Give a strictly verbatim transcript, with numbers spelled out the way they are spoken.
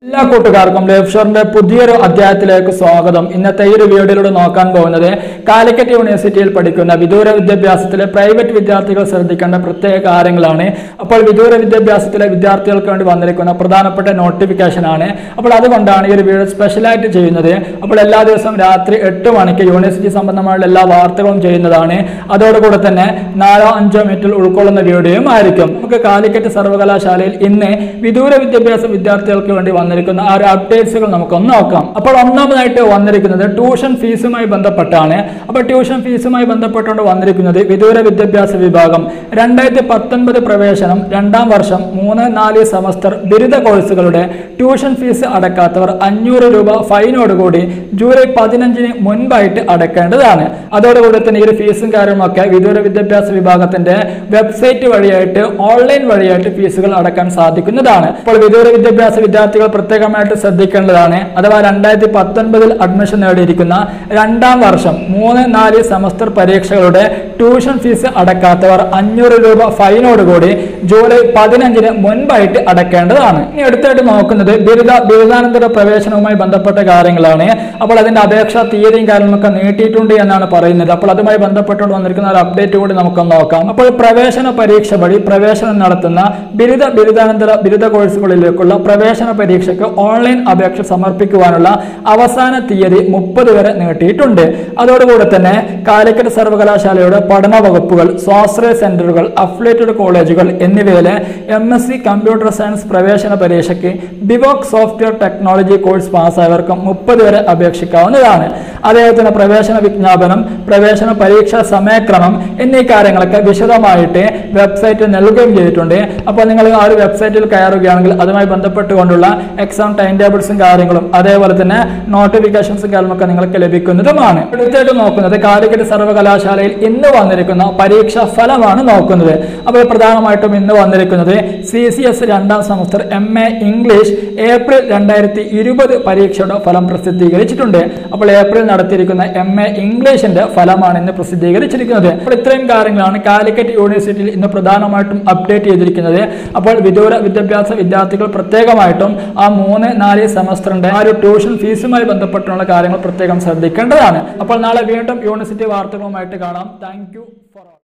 എല്ലാ കൂട്ടുകാർക്കും ലൈഫ് ഷോറിന്റെ പുതിയൊരു അധ്യായത്തിലേക്ക് സ്വാഗതം. ഇന്നത്തെ ഈ ഒരു വീഡിയോയിലൂടെ നോക്കാൻ പോകുന്നത് കാലിക്കറ്റ് യൂണിവേഴ്സിറ്റിയിൽ പഠിക്കുന്ന വിദൂര വിദ്യാഭ്യാസത്തിലെ പ്രൈവറ്റ് വിദ്യാർത്ഥികൾ ശ്രദ്ധിക്കേണ്ട പ്രത്യേക കാര്യങ്ങളാണ്. അപ്പോൾ വിദൂര വിദ്യാഭ്യാസത്തിലെ വിദ്യാർത്ഥികൾക്ക് വേണ്ടി വന്നിരിക്കുന്ന പ്രധാനപ്പെട്ട നോട്ടിഫിക്കേഷൻ ആണ്. അപ്പോൾ അതുകൊണ്ടാണ് ഈ ഒരു വീഡിയോ സ്പെഷ്യലായിട്ട് ചെയ്യുന്നത്. അപ്പോൾ എല്ലാ ദിവസവും രാത്രി എട്ട് മണിക്ക് യൂണിവേഴ്സിറ്റി സംബന്ധമായുള്ള എല്ലാ വാർത്തകളും ചെയ്യുന്നതാണ്. അതോടുകൂടെ തന്നെ നാലോ അഞ്ചോ മിനിറ്റിൽ ഉൾക്കൊള്ളുന്ന വീഡിയോയും ആയിരിക്കും. നമുക്ക് കാലിക്കറ്റ് സർവകലാശാലയിൽ ഇന്ന് വിദൂര വിദ്യാഭ്യാസ വിദ്യാർത്ഥികൾക്ക് വേണ്ടി വന്നിരിക്കുന്ന ആ ഒരു അപ്ഡേറ്റ്സുകൾ നമുക്കൊന്ന് നോക്കാം. അപ്പോൾ ഒന്നാമതായിട്ട് വന്നിരിക്കുന്നത് ട്യൂഷൻ ഫീസുമായി ബന്ധപ്പെട്ടാണ്. അപ്പോൾ ട്യൂഷൻ ഫീസുമായി ബന്ധപ്പെട്ടുകൊണ്ട് വന്നിരിക്കുന്നത് വിദൂര വിദ്യാഭ്യാസ വിഭാഗം രണ്ടായിരത്തി പത്തൊൻപത് പ്രവേശനം രണ്ടാം വർഷം മൂന്ന് നാല് സെമസ്റ്റർ ബിരുദ കോഴ്സുകളുടെ ട്യൂഷൻ ഫീസ് അടക്കാത്തവർ അഞ്ഞൂറ് രൂപ ഫൈനോടുകൂടി ജൂലൈ പതിനഞ്ചിന് മുൻപായിട്ട് അടക്കേണ്ടതാണ്. അതോടുകൂടി തന്നെ ഈ ഒരു ഫീസും കാര്യങ്ങളൊക്കെ വിദൂര വിദ്യാഭ്യാസ വിഭാഗത്തിന്റെ വെബ്സൈറ്റ് വഴിയായിട്ട് ഓൺലൈൻ വഴിയായിട്ട് ഫീസുകൾ അടക്കാൻ സാധിക്കുന്നതാണ്. അപ്പോൾ വിദൂര വിദ്യാഭ്യാസ വിദ്യാർത്ഥികൾ പ്രത്യേകമായിട്ട് ശ്രദ്ധിക്കേണ്ടതാണ്. അഥവാ രണ്ടായിരത്തി പത്തൊൻപതിൽ അഡ്മിഷൻ നേടിയിരിക്കുന്ന രണ്ടാം വർഷം മൂന്ന് നാല് സെമസ്റ്റർ പരീക്ഷകളുടെ ട്യൂഷൻ ഫീസ് അടക്കാത്തവർ അഞ്ഞൂറ് രൂപ ഫൈനോടുകൂടി ജൂലൈ പതിനഞ്ചിന് മുൻപായിട്ട് അടക്കേണ്ടതാണ്. ഇനി അടുത്തായിട്ട് നോക്കുന്നത് ബിരുദ ബിരുദാനന്തര പ്രവേശനവുമായി ബന്ധപ്പെട്ട കാര്യങ്ങളാണ്. അപ്പോൾ അതിന്റെ അപേക്ഷാ തീയതിയും കാര്യങ്ങളൊക്കെ നീട്ടിയിട്ടുണ്ട് എന്നാണ് പറയുന്നത്. അപ്പോൾ അതുമായി ബന്ധപ്പെട്ടുകൊണ്ട് വന്നിരിക്കുന്ന ഒരു അപ്ഡേറ്റ് കൂടി നമുക്ക് നോക്കാം. അപ്പോൾ പ്രവേശന പരീക്ഷ വഴി പ്രവേശനം നടത്തുന്ന ബിരുദ ബിരുദാനന്തര ബിരുദ കോഴ്സുകളിലേക്കുള്ള പ്രവേശന പരീക്ഷയ്ക്ക് ഓൺലൈൻ അപേക്ഷ സമർപ്പിക്കുവാനുള്ള അവസാന തീയതി മുപ്പത് വരെ നീട്ടിയിട്ടുണ്ട്. അതോടുകൂടി തന്നെ കാലിക്കറ്റ് സർവകലാശാലയുടെ പഠന വകുപ്പുകൾ, സ്വാശ്രയ സെന്ററുകൾ, അഫിലിയേറ്റഡ് കോളേജുകൾ എന്നിവയിലെ M S C computer science പ്രവേശന പരീക്ഷയ്ക്ക് ബിവോക് സോഫ്റ്റ്വെയർ ടെക്നോളജി കോഴ്സ് പാസ്സായവർക്കും മുപ്പത് വരെ അപേക്ഷിക്കാവുന്നതാണ്. അതേപോലെ പ്രവേശന വിജ്ഞാപനം, പ്രവേശന പരീക്ഷാ സമയക്രമം എന്നീ കാര്യങ്ങളൊക്കെ വിശദമായിട്ട് വെബ്സൈറ്റിൽ നൽകുകയും ചെയ്തിട്ടുണ്ട്. അപ്പോൾ നിങ്ങൾ ആ ഒരു വെബ്സൈറ്റിൽ കയറുകയാണെങ്കിൽ അതുമായി ബന്ധപ്പെട്ടുകൊണ്ടുള്ള എക്സാം ടൈം ടേബിൾസും കാര്യങ്ങളും അതേപോലെ തന്നെ നോട്ടിഫിക്കേഷൻസും കാര്യങ്ങളൊക്കെ നിങ്ങൾക്ക് ലഭിക്കുന്നതുമാണ്. അടുത്തായിട്ട് നോക്കുന്നത് കാലിക്കറ്റ് സർവകലാശാലയിൽ ഇന്ന് വന്നിരിക്കുന്ന പരീക്ഷാ ഫലമാണ് നോക്കുന്നത്. അപ്പോൾ പ്രധാനമായിട്ടും ഇന്ന് വന്നിരിക്കുന്നത് സി സി എസ് രണ്ടാം semester M A English April രണ്ടായിരത്തി ഇരുപത് പരീക്ഷയുടെ ഫലം പ്രസിദ്ധീകരിച്ചിട്ടുണ്ട്. അപ്പോൾ ഏപ്രിൽ നടത്തിയിരിക്കുന്ന എം എ ഇംഗ്ലീഷിന്റെ ഫലമാണ് ഇന്ന് പ്രസിദ്ധീകരിച്ചിരിക്കുന്നത്. അപ്പോൾ ഇത്രയും കാര്യങ്ങളാണ് കാലിക്കറ്റ് യൂണിവേഴ്സിറ്റിയിൽ ഇന്ന് പ്രധാനമായിട്ടും അപ്ഡേറ്റ് ചെയ്തിരിക്കുന്നത്. അപ്പോൾ വിദൂര വിദ്യാഭ്യാസ വിദ്യാർത്ഥികൾ പ്രത്യേകമായിട്ടും ആ മൂന്ന് നാല് സെമസ്റ്ററിന്റെ ആ ഒരു ട്യൂഷൻ ഫീസുമായി ബന്ധപ്പെട്ടുള്ള കാര്യങ്ങൾ പ്രത്യേകം ശ്രദ്ധിക്കേണ്ടതാണ്. അപ്പോൾ നാളെ വീണ്ടും യൂണിവേഴ്സിറ്റി വാർത്തകളുമായിട്ട് കാണാം. Thank you for